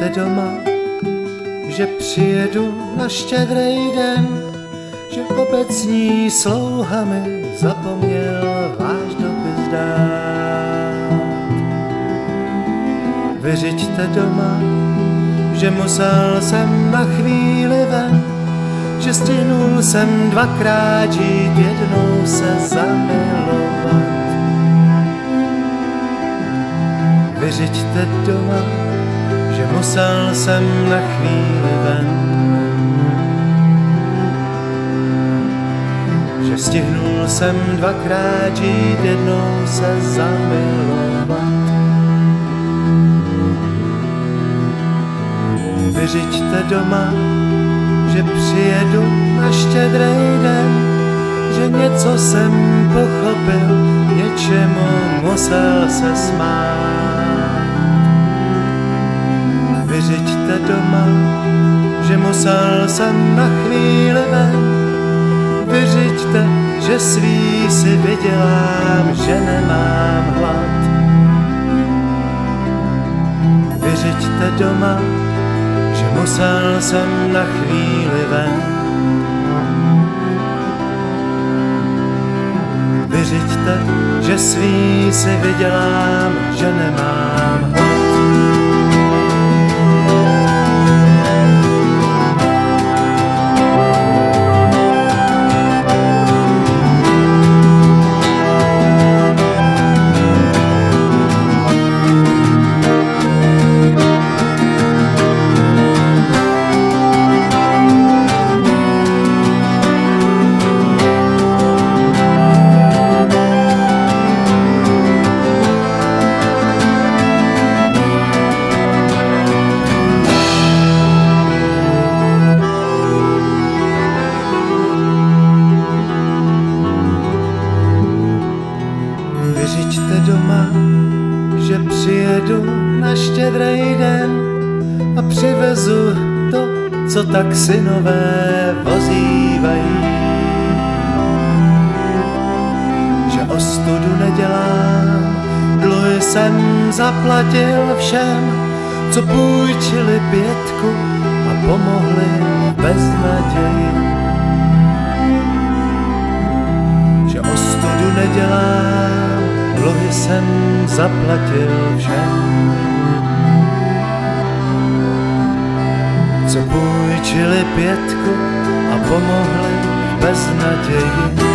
Vyřiďte doma, že přijedu na Štědrý den, že obecní slouha mi zapomněl váš dopis dát. Vyřiďte doma, že musel jsem na chvíli ven, že stihnul jsem dvakrát žít, jednou se zamilovat. Vyřiďte doma, že musel jsem na chvíli ven, že stihnul jsem dvakrát žít, jednou se zamilovat. Vyřiďte doma, že přijedu na Štědrý den, že něco jsem pochopil, něčemu musel se smát. Vyřiďte doma, že musel jsem na chvíli ven, vyřiďte, že svý si vydělám, že nemám hlad. Vyřiďte doma, že musel jsem na chvíli ven, vyřiďte, že svý si vydělám, že nemám hlad. Vyřiďte doma, že přijedu na Štědrý den a přivezu to, co tak synové vozívají. Že ostudu nedělám, dluhy jsem zaplatil všem, co půjčili 5 a pomohli v beznaději. Že ostudu nedělám, dluhy jsem zaplatil všem, co půjčili 5 a pomohli v beznaději.